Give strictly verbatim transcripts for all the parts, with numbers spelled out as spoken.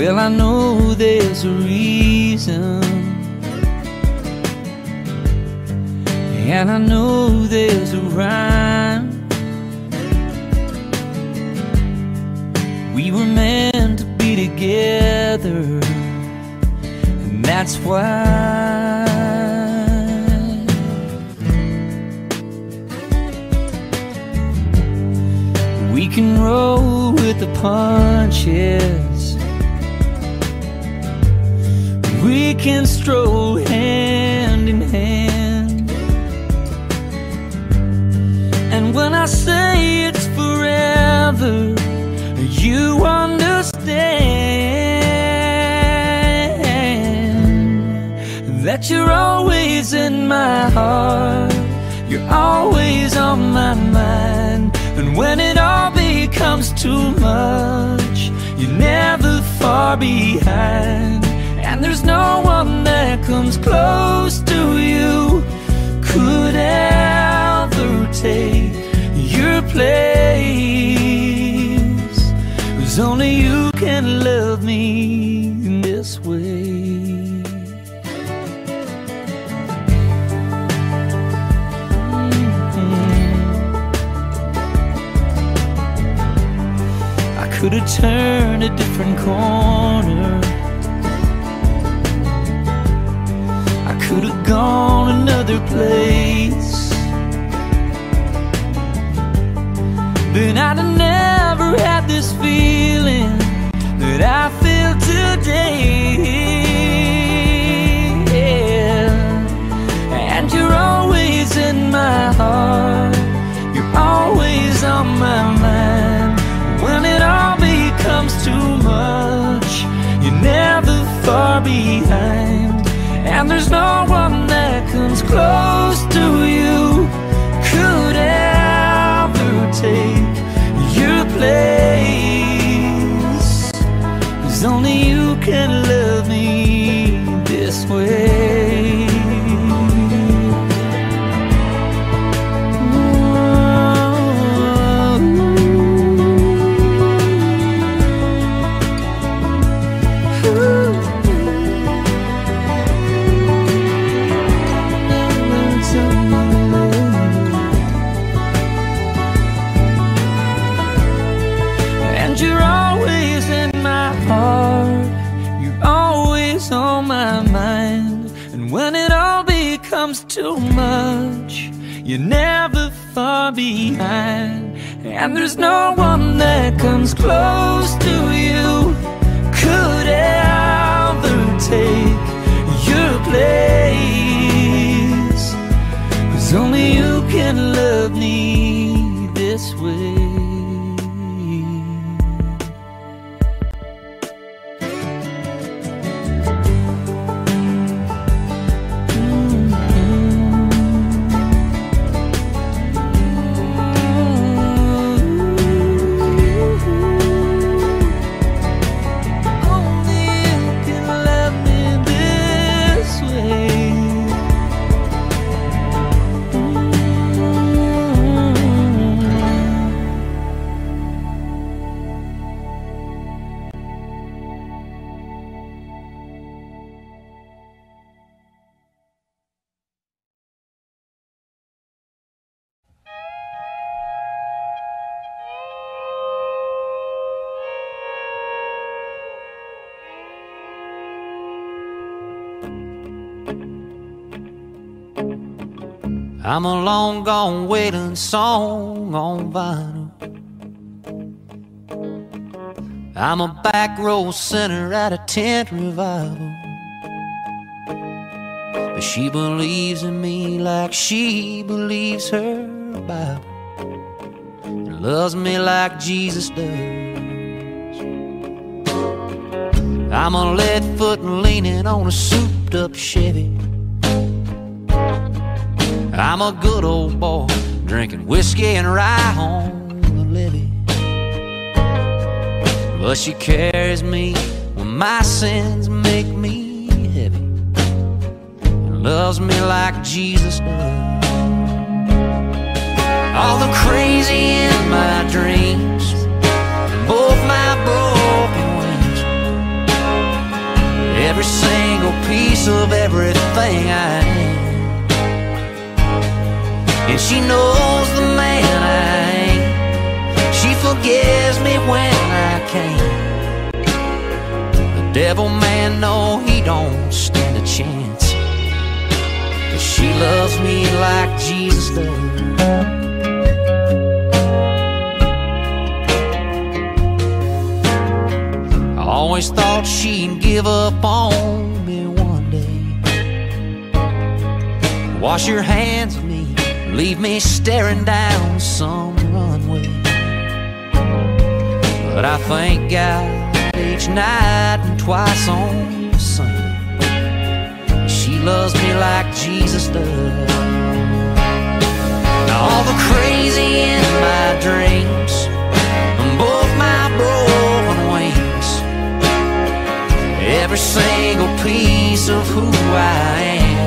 Well, I know there's a reason, and I know there's a rhyme. We were meant to be together, and that's why we can roll with the punches. We can stroll hand in hand. And when I say it's forever, you understand that you're always in my heart. You're always on my mind. And when it all becomes too much, you're never far behind. And there's no one that comes close to you, could ever take your place. 'Cause only you can love me in this way. I could have turned a different corner, I could have gone another place, then I'd have never had this feeling that I feel today. Yeah. And you're always in my heart, you're always on my mind. When it all becomes too much, you're never far behind. And there's no one that comes close to you, could ever take your place. 'Cause only you can love me this way. Too much, you're never far behind. And there's no one that comes close to you, could ever take your place. 'Cause only you can love me this way. I'm a long gone wailing song on vinyl. I'm a back row sinner at a tent revival. But she believes in me like she believes her Bible, and loves me like Jesus does. I'm a lead foot leaning on a souped up Chevy. I'm a good old boy drinking whiskey and rye on the levee. But she carries me when my sins make me heavy, and loves me like Jesus does. All the crazy in my dreams, both my broken wings, she knows the man I ain't. She forgives me when I can't. The devil man, no, he don't stand a chance. But she loves me like Jesus does. I always thought she'd give up on me one day. Wash your hands of me, leave me staring down some runway. But I thank God each night and twice on Sunday. She loves me like Jesus does. Now all the crazy in my dreams, and both my broken wings, every single piece of who I am.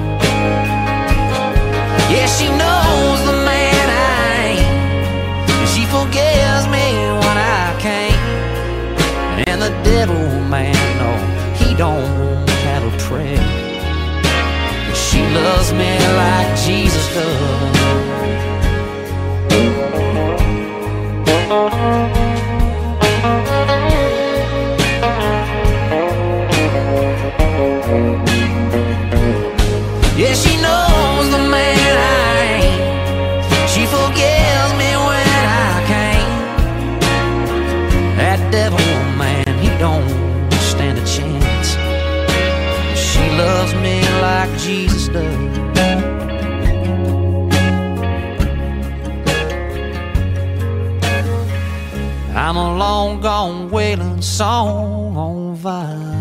Yeah, she knows the man I ain't, and she forgives me when I can't. And the devil man, no, he don't have a prayer. But she loves me like Jesus does. Yeah, she knows the man I ain't. She forgives me when I can't. That devil man, he don't stand a chance. She loves me like Jesus does. I'm a long gone wailing song on vinyl.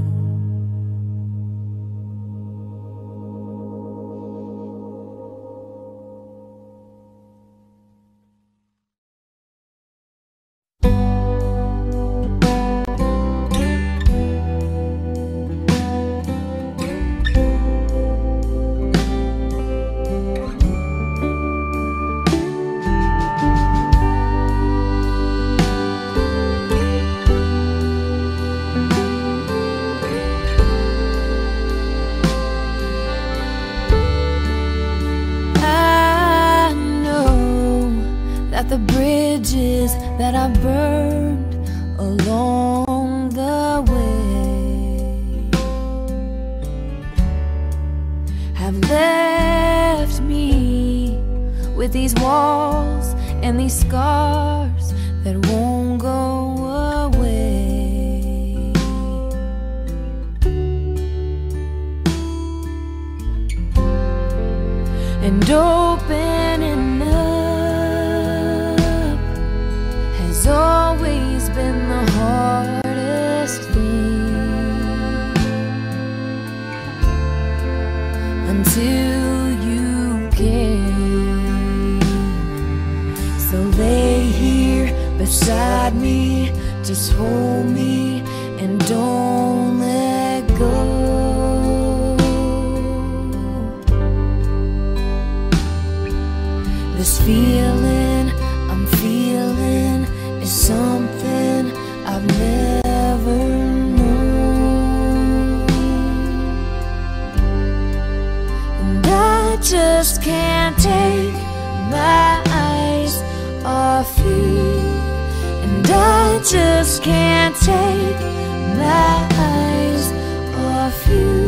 The bridges that I burned along the way have left me with these walls and these scars that won't go away. And opening up has always been the hardest thing, until you came. So lay here beside me, just hold me and don't let go. This feeling I'm feeling is something I've never known, and I just can't take my eyes off you, and I just can't take my eyes off you.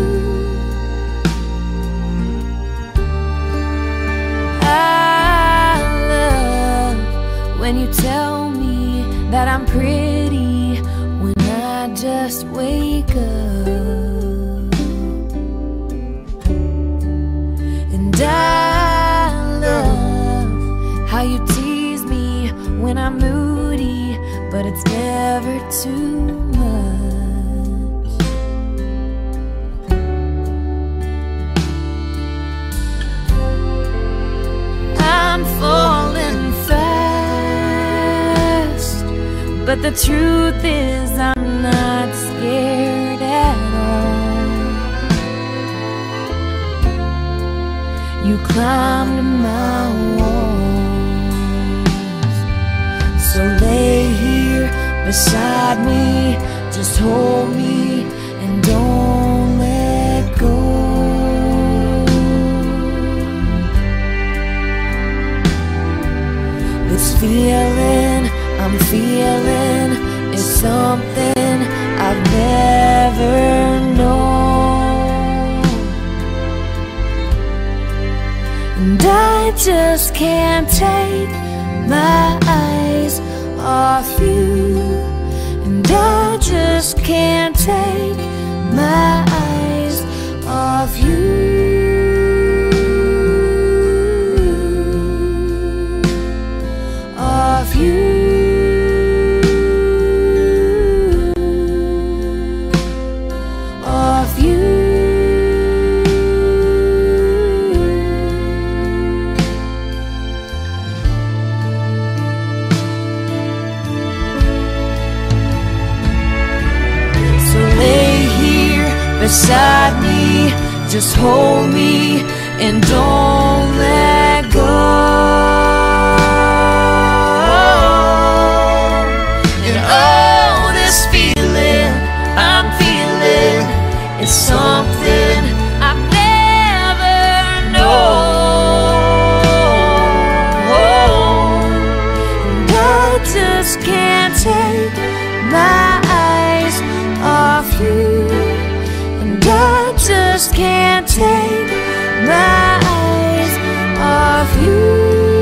I love when you tell me that I'm pretty when I just wake up, and I love how you tease me when I'm moody, but it's never too much. I'm falling fast, but the truth is I'm not scared at all. You climbed my walls, so lay here beside me, just hold me and don't let go. feeling I'm feeling is something I've never known, and I just can't take my eyes off you, and I just can't take my eyes off you. Of you, of you. So lay here beside me, just hold me and don't let go. It's something I've never known, and I just can't take my eyes off you, and I just can't take my eyes off you.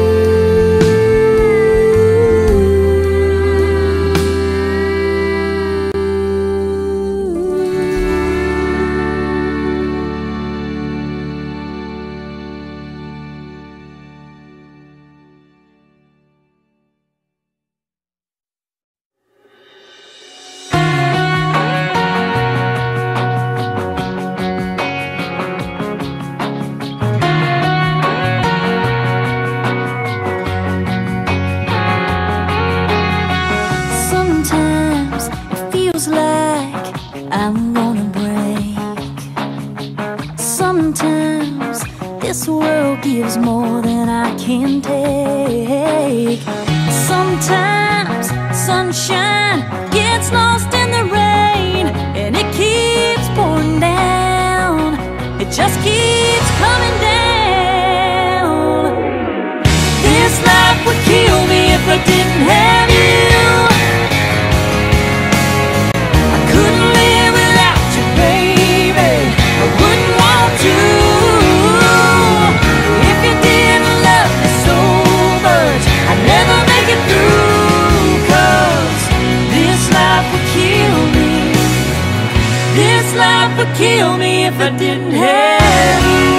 Kill me if I didn't have you.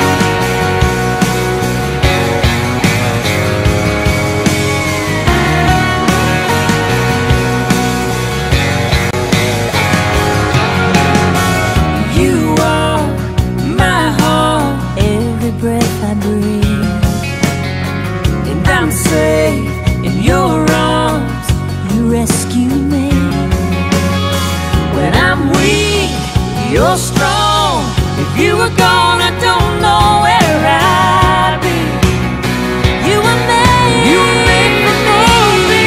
You are my heart, every breath I breathe, and I'm safe in your arms. You rescue me when I'm weak. You're strong. If you were gone, I don't know where I'd be. You were made, you were made for me.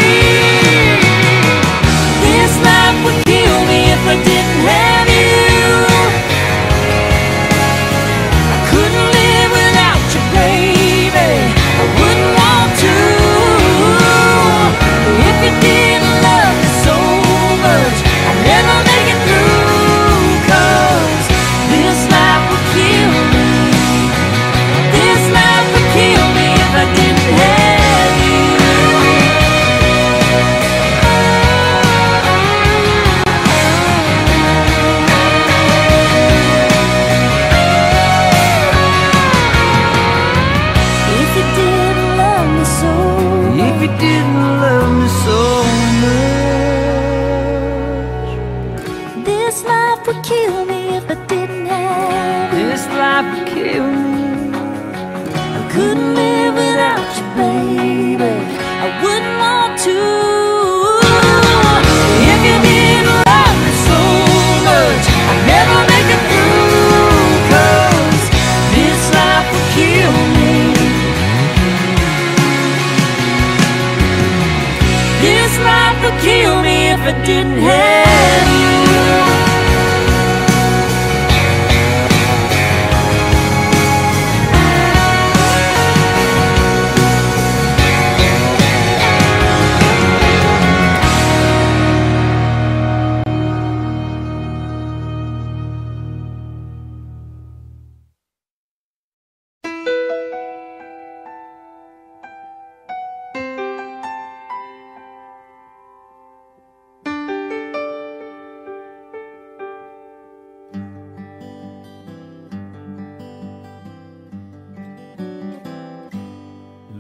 This life would kill me if I didn't have you. I couldn't live without you, baby. I wouldn't want to. If you didn't love me so much, I'd never make it through. Kill me if I didn't have you.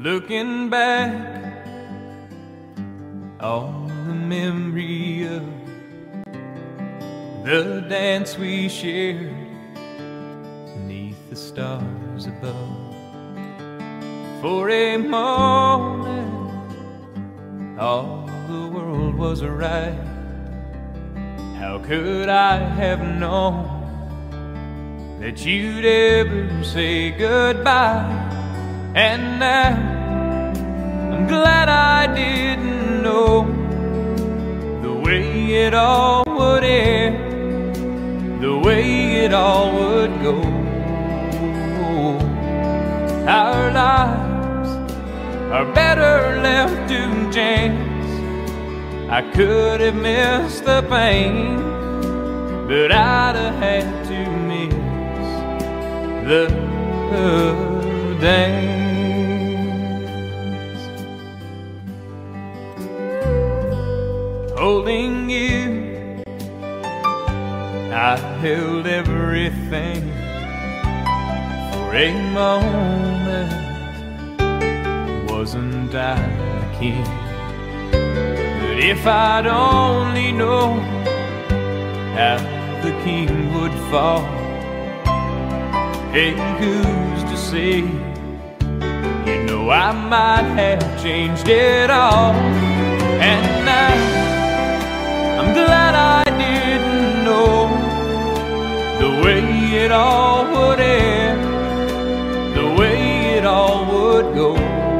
looking back on the memory of the dance we shared beneath the stars above. For a moment, all the world was right. How could I have known that you'd ever say goodbye? And now I'm glad I didn't know the way it all would end, the way it all would go. Our lives are better left to chance. I could have missed the pain, but I'd have had to miss the dance. Holding you, I held everything. For a moment, wasn't I the king? But if I'd only known how the king would fall, hey, who's to say? You know I might have changed it all. And now I'm glad I didn't know the way it all would end, the way it all would go.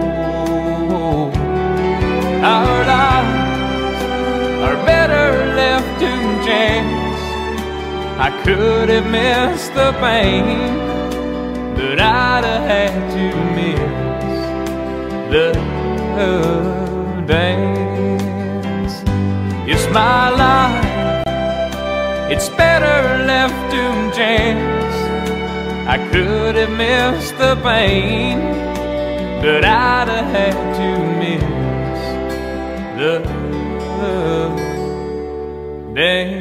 Our lives are better left to chance. I could have missed the pain, but I'd have had to miss the dance. It's my life, it's better left to chance. I could have missed the pain, but I'd have had to miss the dance.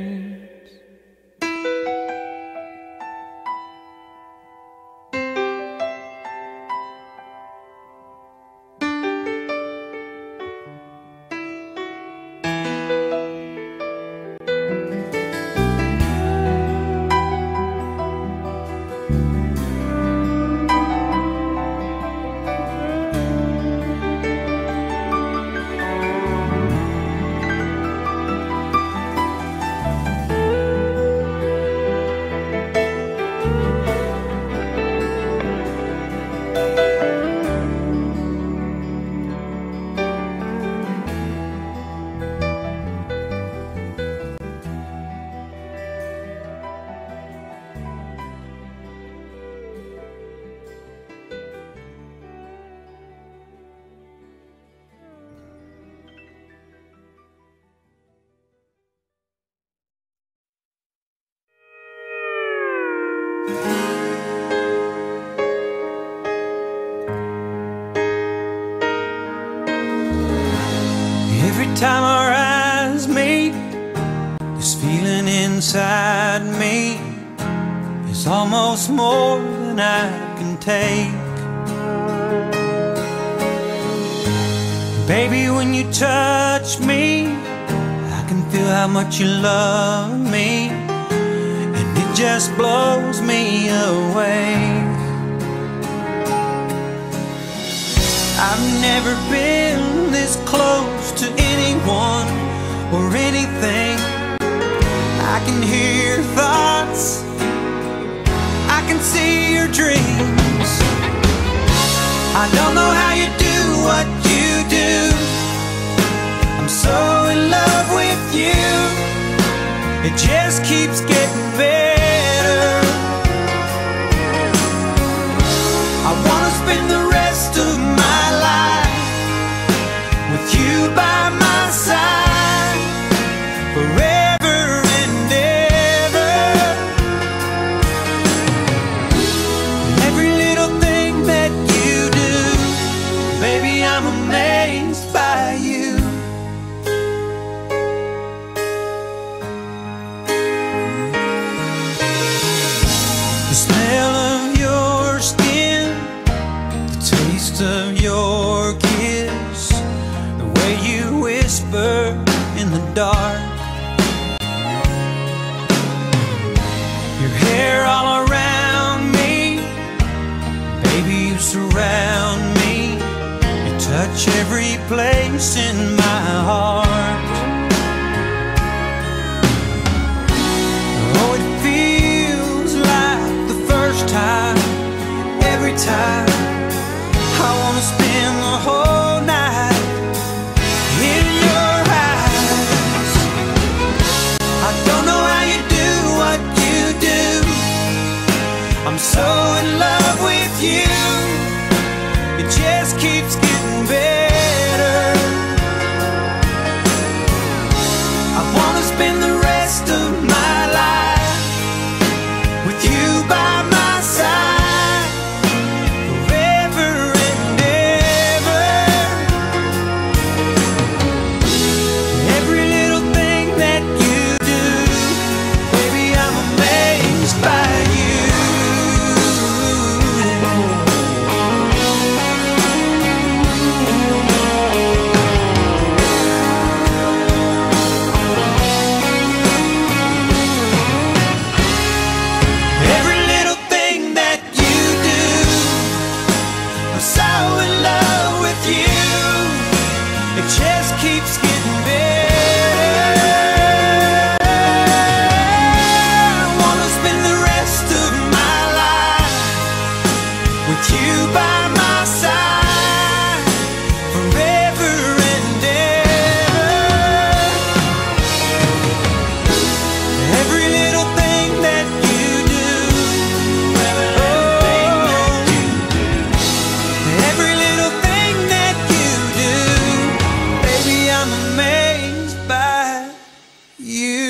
Every time our eyes meet, this feeling inside me is almost more than I can take. Baby, when you touch me, I can feel how much you love me, and it just blows me away. I've never been this close to anyone or anything. I can hear your thoughts, I can see your dreams. I don't know how you do what you do. I'm so in love with you. It just keeps getting better. I wanna spend the rest of my life with you by my side, forever and ever. Every little thing that you do, baby, I'm amazed by you. place in my heart. Oh, it feels like the first time, every time. I wanna spend the whole night in your eyes. I don't know how you do what you do. I'm so in love with you. It just keeps getting better. I wanna spend the rest of my life with you by my side, forever and ever. Every little thing that you do, baby, I'm amazed by you. Keeps getting better. I wanna spend the rest of my life with you by my side, forever and ever. Every little thing that you do, every little thing that you do, I'm amazed by you.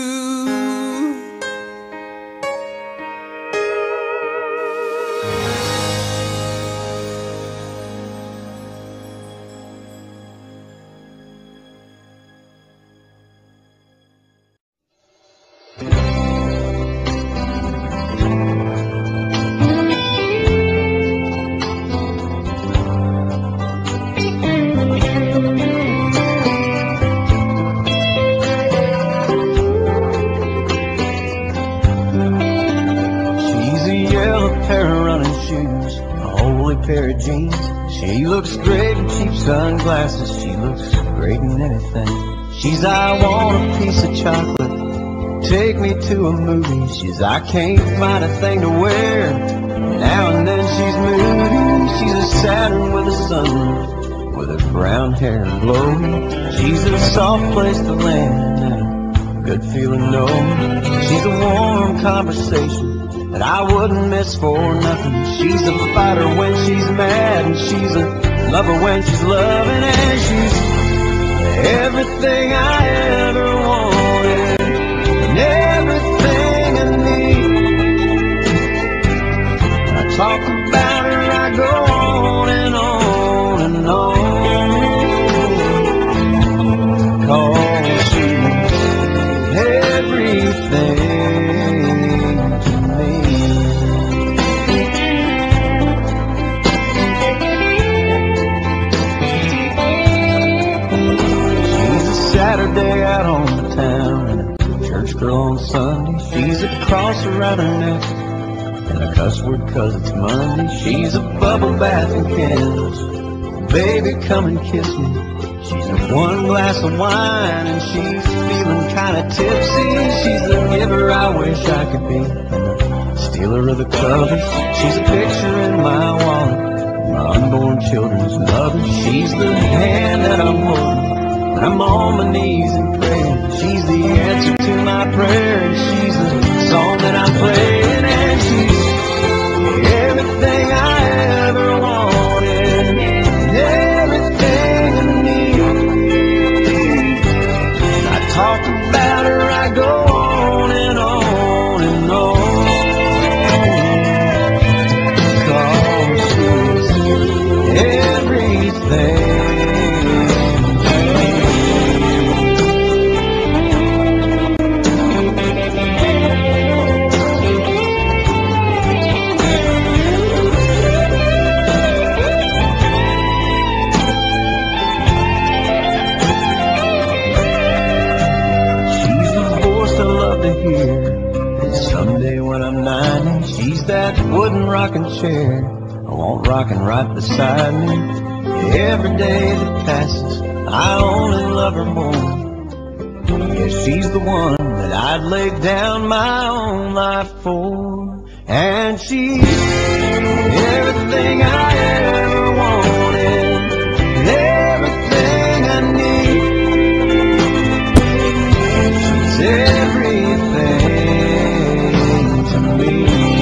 Pair of jeans. She looks great in cheap sunglasses. She looks great in anything. She's, I want a piece of chocolate, take me to a movie. She's, I can't find a thing to wear. Now and then she's moody. She's a Saturn with a sunroof, with her brown hair blowing. She's a soft place to land and a good feeling no. She's a warm conversation that I wouldn't miss for nothing. She's a fighter when she's mad, and she's a lover when she's loving, and she's everything I ever wanted, and everything I need. When I talk about her, I go on and on and on, 'cause she's everything to me. Saturday out on the town and a church girl on Sunday. She's a cross around her neck and a cuss word 'cause it's Monday. She's a bubble bath and candles. Baby, come and kiss me. She's a one glass of wine and she's feeling kinda tipsy. She's the giver I wish I could be, and the stealer of the covers. She's a picture in my wallet, my unborn children's mother. She's the hand that I'm holding when I'm on my knees and praying. She's the answer to my prayer, and she's the song that I'm playing, and she's everything I ever wanted, and everything I need. When I talk about her, I go on and on and on, 'cause she's everything. She's that wooden rocking chair I want rocking right beside me. Every day that passes, I only love her more. Yeah, she's the one that I'd lay down my own life for. And she's everything I ever wanted, and everything I need. She's everything to me.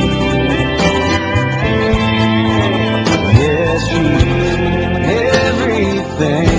Yes, she's everything.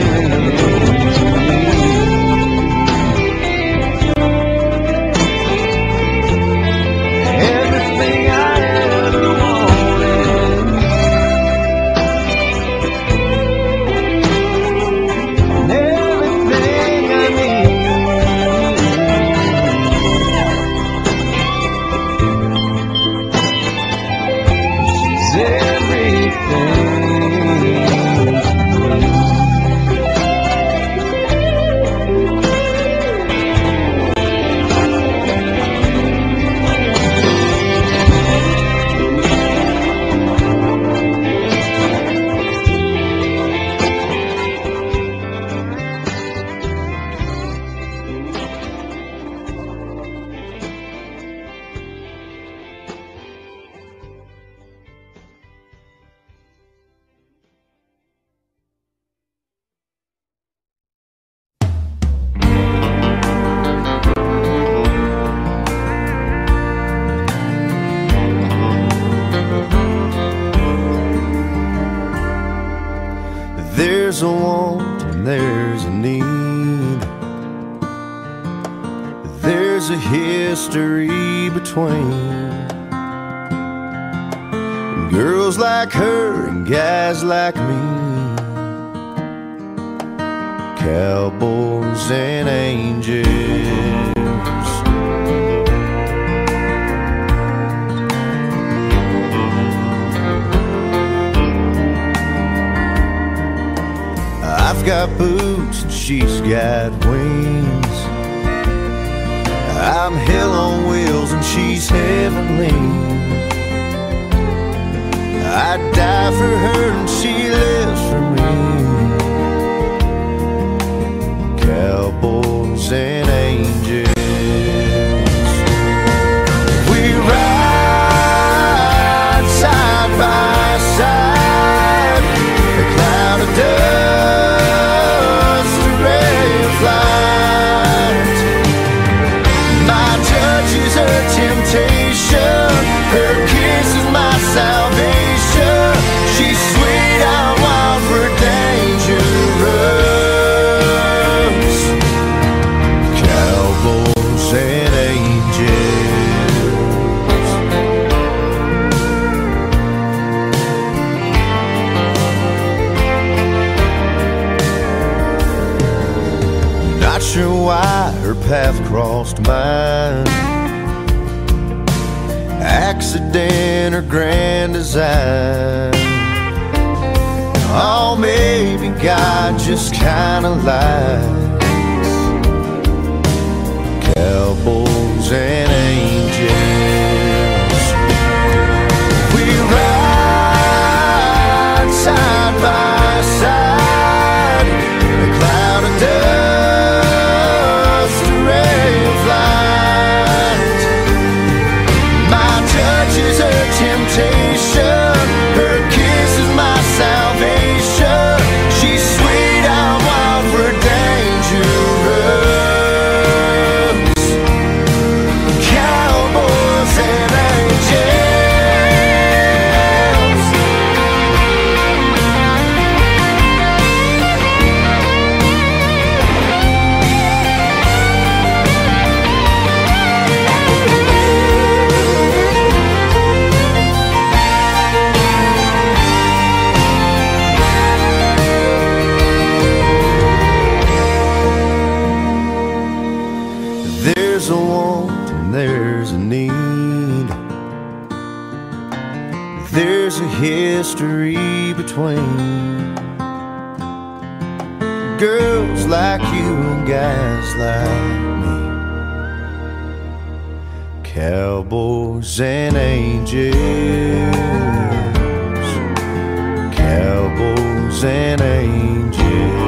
There's a want and there's a need. There's a history between girls like her and guys like me, cowboys and angels. I've got boots and she's got wings. I'm hell on wheels and she's heavenly. I'd die for her and she lives for me, cowboys and angels. We ride side by side, a cloud of dust, a ray of light. My touch is her temptation, her kiss is my salvation. She's sweet, I'm wild, we're dangerous, cowboys and angels. Not sure why her path crossed mine, accident or grand design. Oh, maybe God just kinda likes cowboys and angels. We ride side by side, a cloud of dust, a ray of light. My touch is her temptation, her kiss is my salvation. She's sweet, I'm wild, we're dangerous, cowboys and angels. There's a want and there's a need. There's a history between girls like you and guys like me, cowboys and angels, cowboys demons and angels.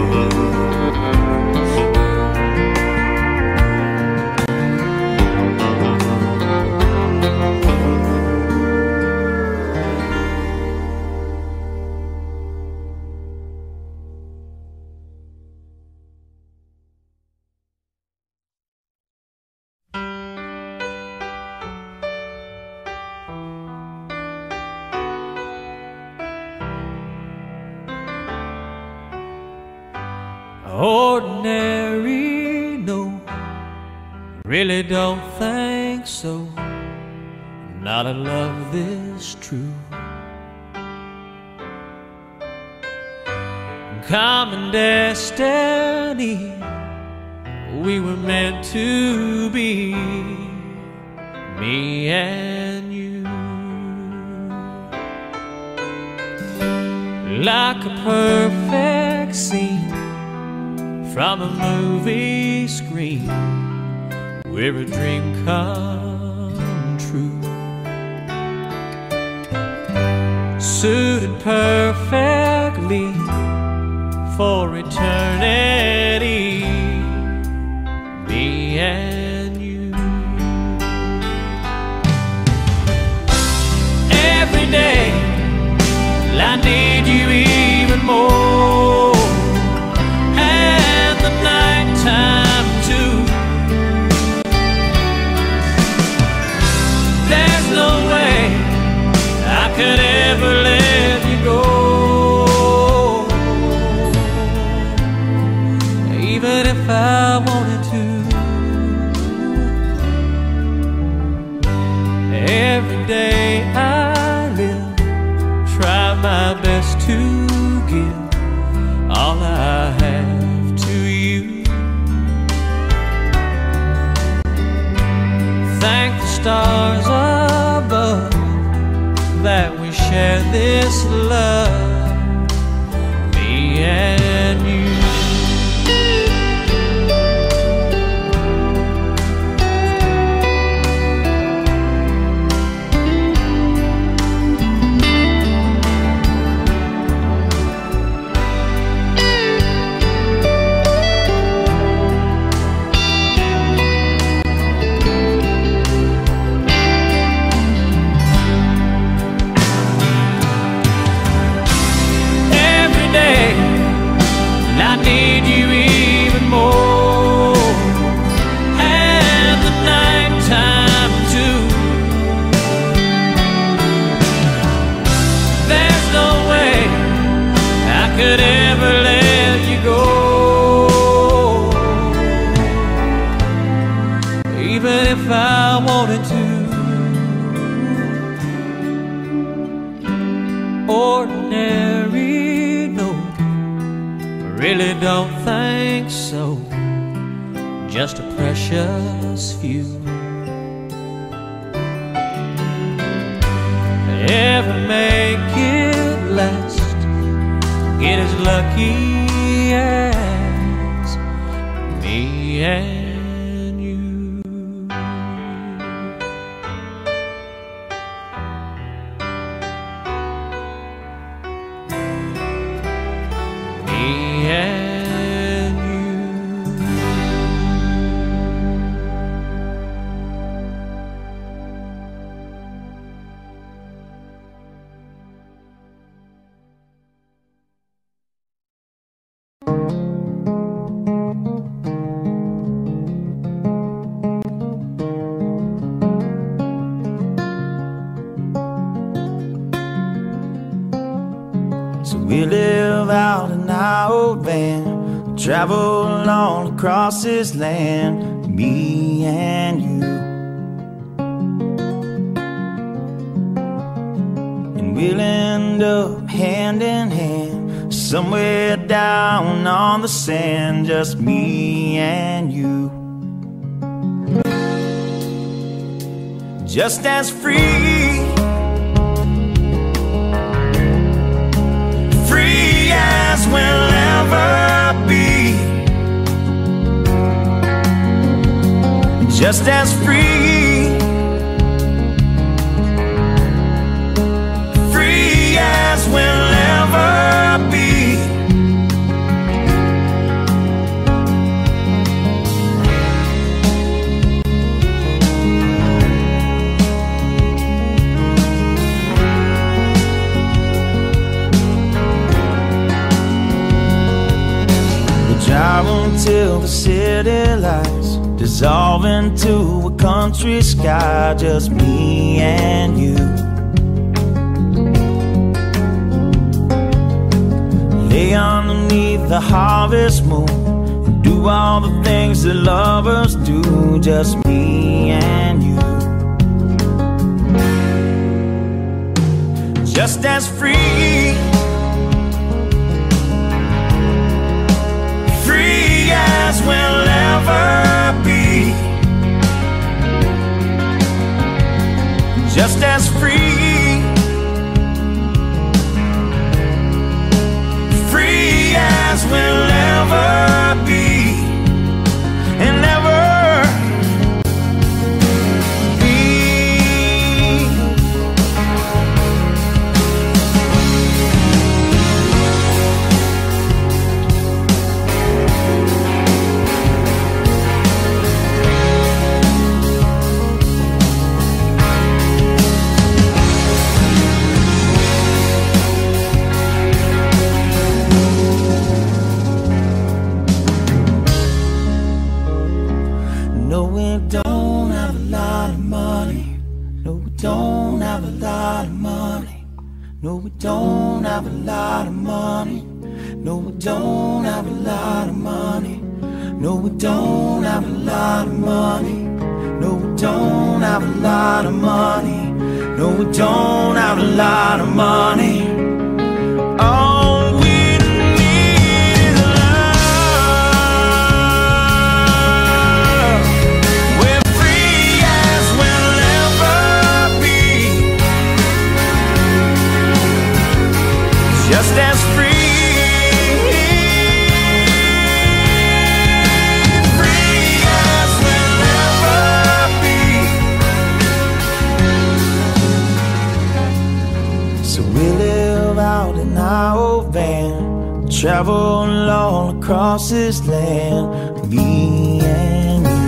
Ordinary, no, really don't think so. Not a love this true. Common destiny, we were meant to be, me and you. Like a perfect scene from a movie screen, where a dream come true. Suited perfectly for eternity, me and you. Every day I need you even more, and the nighttime too. There's no way I could ever let you go, even if I wanted to. Every day I live, try my best to give all I have to you. Thank the stars above that we share this love, me and you. I need you even more, and the nighttime too. There's no way I could ever let you go, even if I wanted to. Ordinary, no, really don't think so. Just a precious few. Ever make it last, get as lucky as me and you. Me and you. So we live out in our old van, travel all across this land, me and you. And we'll end up hand in hand, somewhere down on the sand, just me and you. Just as free, free as we'll ever be, just as free, free as we'll ever be. the city lights dissolve into a country sky, just me and you. Lay underneath the harvest moon and do all the things that lovers do, just me and you. Just as free, free as we'll ever be. Just as free, free as we'll ever be, and ever No, we don't have a lot of money. No, we don't have a lot of money. No, we don't have a lot of money. No, we don't have a lot of money. No, we don't have a lot of money. All we need is love. We're free as we'll ever be. Just as free, free as we'll ever be. So we live out in our old van, travel all across this land, me and you.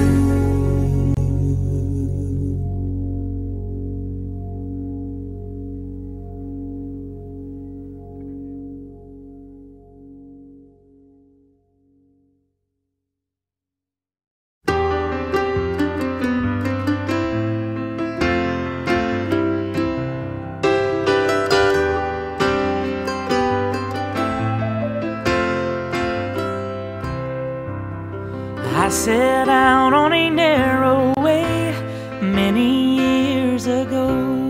I set out on a narrow way many years ago,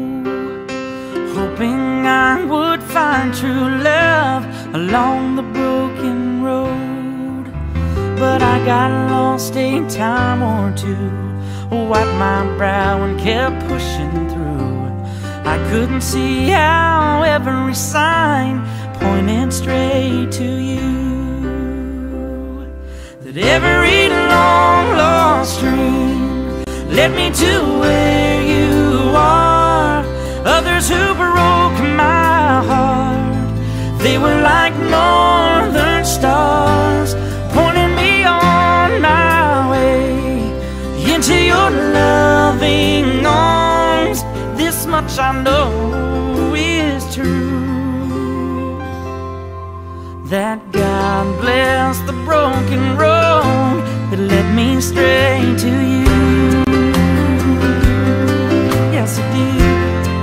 hoping I would find true love along the broken road. But I got lost a time or two, wiped my brow and kept pushing through. I couldn't see how every sign pointed straight to you. That every long lost dream led me to where you are. Others who broke my heart, they were like northern stars, pointing me on my way into your loving arms. This much I know is true, that God bless the broken road that led me straight to you. Yes, it did.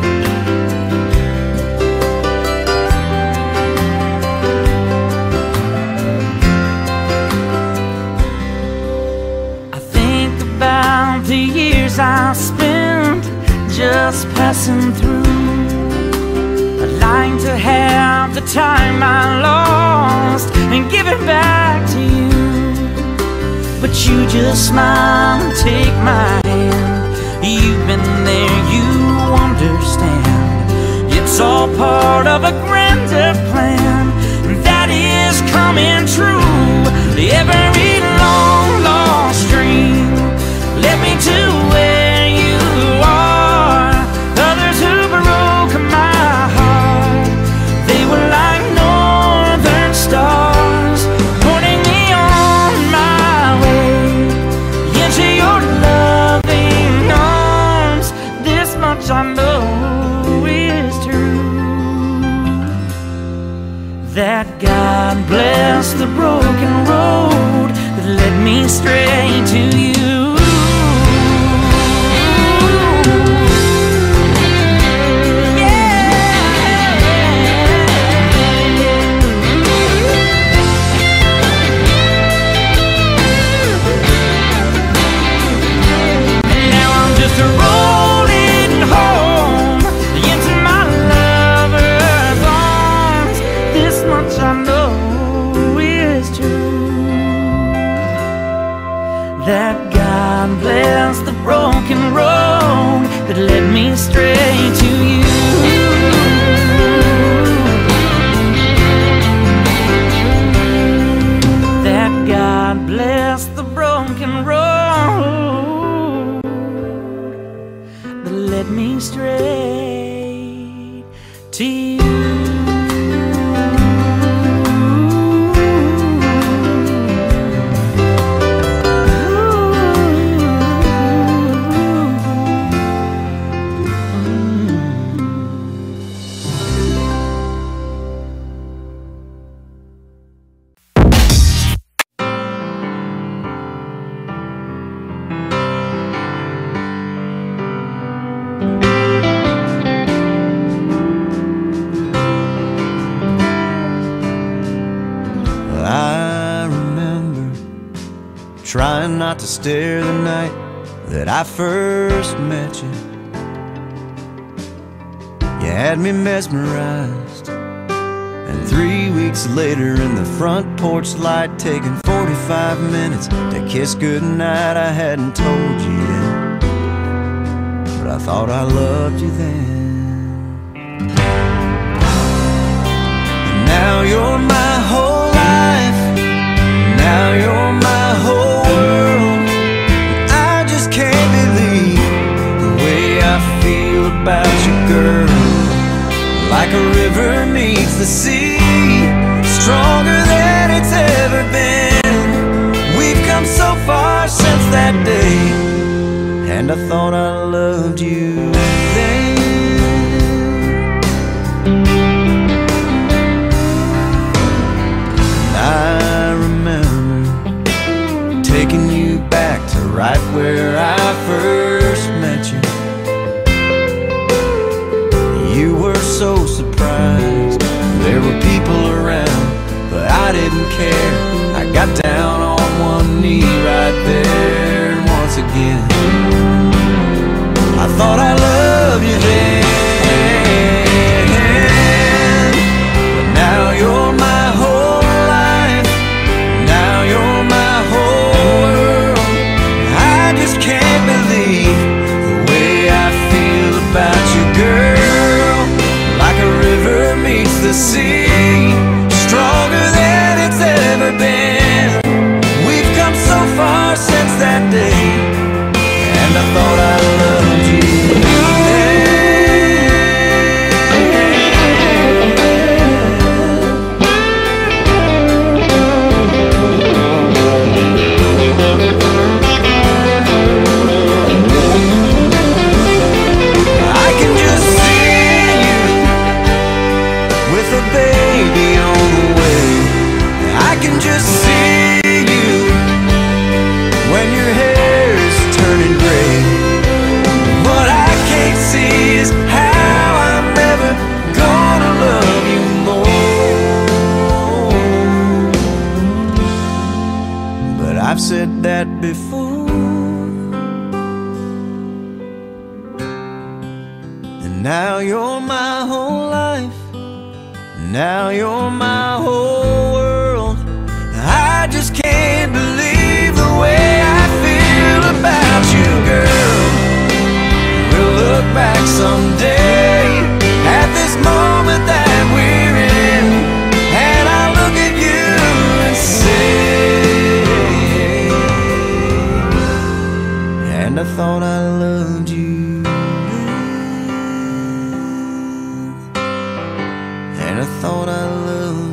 I think about the years I spent just passing through. I'd like to have the time I lost and give it back to you, but you just smile and take my hand. You've been there, you understand. It's all part of a grander plan that is coming true. Every long lost dream led me to where you are. Others who broke my heart, they were like northern stars, pointing me on my way into your loving arms. This much I know is true, that God bless the broken road that led me me straight to you. Rolling home into my lover's arms. This much I know is true, that God bless the broken road that led me straight to you. That God bless the broken road led me straight to you. Trying not to stare the night that I first met you. You had me mesmerized, and three weeks later in the front porch light, taking forty-five minutes to kiss goodnight. I hadn't told you yet, but I thought I loved you then. And now you're my whole life, now you're my whole world. I just can't believe the way I feel about you, girl. Like a river meets the sea, stronger than it's ever been. We've come so far since that day, and I thought I loved you then. I remember taking you back to right where I first met you. You were so surprised, there were people around, but I didn't care. I got down on one knee right there, and once again I thought I loved you then. But now you're my whole life, now you're my whole world. I just can't believe the way I feel about you, girl. Like a river meets the sea, stronger than it's ever been. We've come so far since that day, and I thought I loved you then. I can just see you with a baby on the way. I can just see you when your hair is turning gray. What I can't see is how I'm never gonna love you more. But I've said that before, and now you're my whole life, now you're my whole world. I just can't believe the way I feel about you, girl. We'll look back someday at this moment that we're in, and I'll look at you and say, and I thought I loved you, and I thought I loved you.